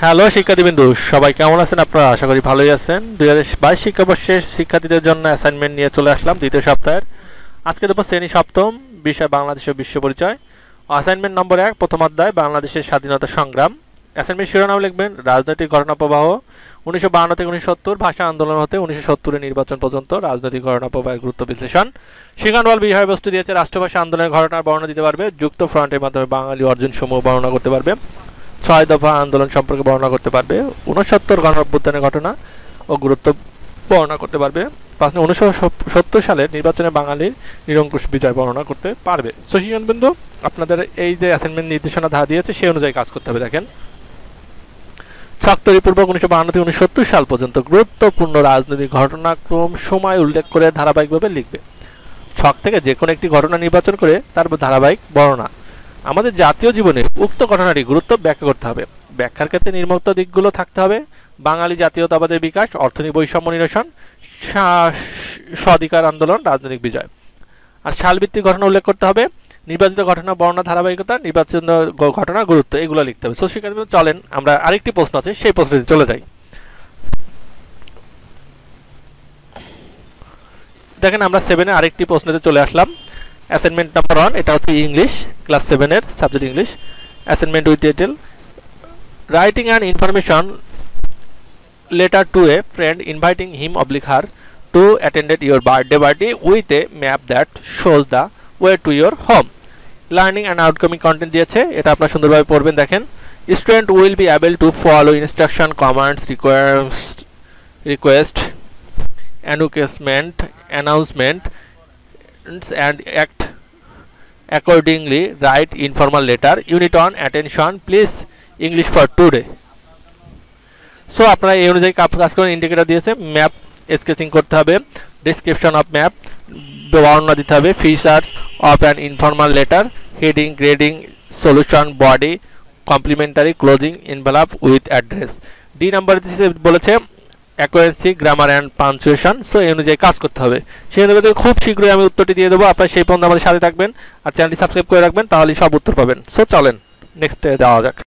Hello শিক্ষার্থীবৃন্দু, সবাই কেমন আছেন? আপনারা আশা করি ভালোই আছেন। 2022 শিক্ষাবর্ষের শিক্ষার্থীদের জন্য অ্যাসাইনমেন্ট নিয়ে চলে আসলাম দ্বিতীয় সপ্তাহের। আজকে দেবো শ্রেণী সপ্তম, বিষয় বাংলাদেশের বিশ্ব পরিচয়। অ্যাসাইনমেন্ট নম্বর 1, প্রথম অধ্যায় বাংলাদেশের স্বাধীনতা সংগ্রাম। অ্যাসাইনমেন্ট শিরোনাম লিখবেন রাজনৈতিক ঘটনা প্রবাহ 1952 থেকে 1970, ভাষা আন্দোলন হতে 1970 নির্বাচন পর্যন্ত রাজনৈতিক ঘটনা প্রবাহের গুরুত্ব বিশ্লেষণ। শিক্ষানবল বিষয়বস্তু দিয়েছে রাষ্ট্রভাষা আন্দোলনের ঘটনার বর্ণনা দিতে পারবে, যুক্ত ফ্রন্টের মাধ্যমে বাঙালি অর্জন সমূহ বর্ণনা করতে পারবে, 6 দফা আন্দোলন সম্পর্কে বর্ণনা করতে পারবে, 69 গণঅভ্যুত্থানের ঘটনা ও গুরুত্ব বর্ণনা করতে পারবে, 1970 সালের নির্বাচনে বাঙালির নিরঙ্কুশ বিজয় বর্ণনা করতে পারবে। সো শিক্ষার্থীবৃন্দ, আপনাদের এই যে অ্যাসাইনমেন্ট নির্দেশনা ধারা দিয়েছে সেই অনুযায়ী কাজ করতে হবে। দেখেন, ছক তৈরিপূর্বক 1952 থেকে 1970 সাল পর্যন্ত গুরুত্বপূর্ণ রাজনৈতিক ঘটনাক্রম সময় উল্লেখ করে ধারাবাহিকভাবে লিখবে। ছক থেকে যে কোনো একটি ঘটনা নির্বাচন করে তার ধারাবাহিক বর্ণনা। আমাদের জাতীয় জীবনে উক্ত ঘটনাটি গুরুত্ব ব্যাখ্যা করতে হবে। ব্যাখ্যার ক্ষেত্রে নিম্নোক্ত দিকগুলো থাকতে হবে: বাঙালি জাতীয়তাবাদের বিকাশ, অর্থনৈতিক বৈষম্য নিরসন, স্বাধিকার আন্দোলন, রাজনৈতিক বিজয়। আর সালভিত্তিক ঘটনা উল্লেখ করতে হবে, নির্বাচিত ঘটনা বর্ণনা, ধারাবাহিকতা, নির্বাচিত ঘটনার গুরুত্ব, এগুলো লিখতে হবে। সো শিক্ষার্থীরা চলেন আমরা আরেকটি প্রশ্ন আছে সেই প্রশ্নটি চলে যাই। দেখেন, আমরা 7 এ আরেকটি প্রশ্নতে চলে আসলাম। অ্যাসাইনমেন্ট নাম্বার 1, এটা হচ্ছে ইংলিশ, ক্লাস 7 এর subject English. Assignment with title writing an information letter to a friend inviting him oblique her to attended your birthday party with a map that shows the way to your home. Learning and outcoming content দিয়েছে, এটা আপনারা সুন্দরভাবে পড়বেন। দেখেন, student will be able to follow instruction, commands, request, announcement and act accordingly. Write informal letter. Unit on attention, please English for today. So আপনারা এই অনুযায়ী কাজ করেন। ইন্ডিকেটর দিয়েছে, ম্যাপ স্কেচিং করতে হবে, ডেসক্রিপশন অফ ম্যাপ বর্ণনা দিতে হবে, features of an informal letter, heading, grading, solution, body, complimentary, closing, envelope with address. The number বলেছে accuracy, grammar and punctuation. So এই অনুযায়ী কাজ করতে হবে। সেই অনুযায়ী খুব শীঘ্রই আমি উত্তরটি দিয়ে দেবো। আপনারা সেই পর্যন্ত আমাদের সাথে থাকবেন আর চ্যানেলটি সাবস্ক্রাইব করে রাখবেন, তাহলে সব উত্তর পাবেন। সো চলেন নেক্সটে যাওয়া যাক।